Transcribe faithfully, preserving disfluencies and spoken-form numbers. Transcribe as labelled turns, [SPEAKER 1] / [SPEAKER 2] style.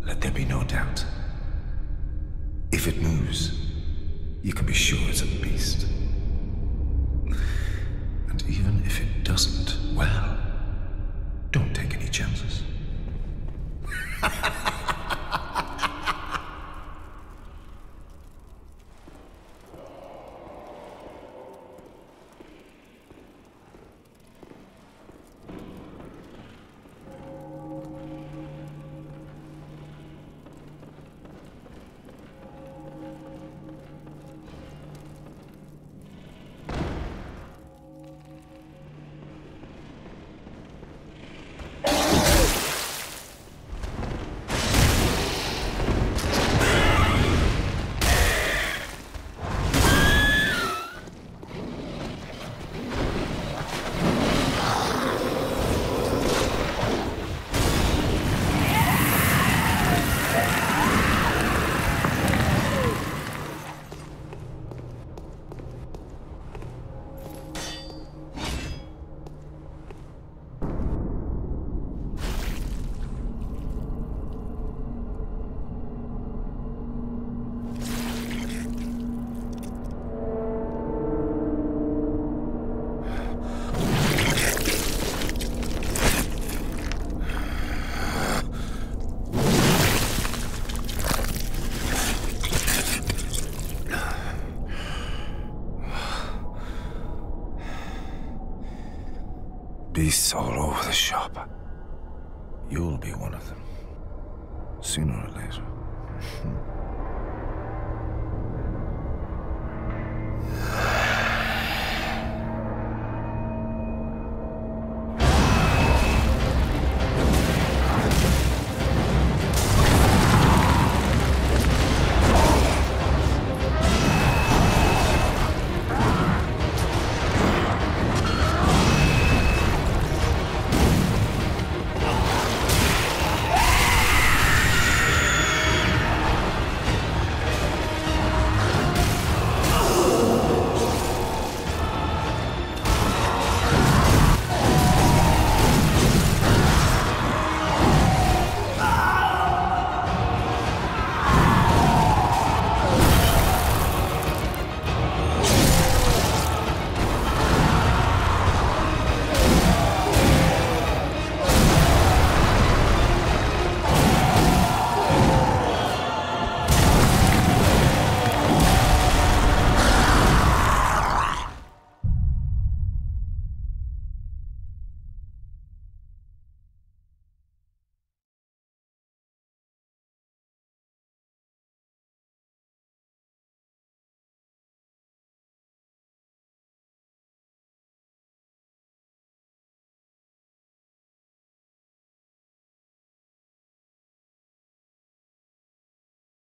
[SPEAKER 1] Let there be no doubt. If it moves, you can be sure it's a beast. And even if it doesn't, well, don't take any chances. Beasts all over the shop. You'll be one of them. Sooner or later.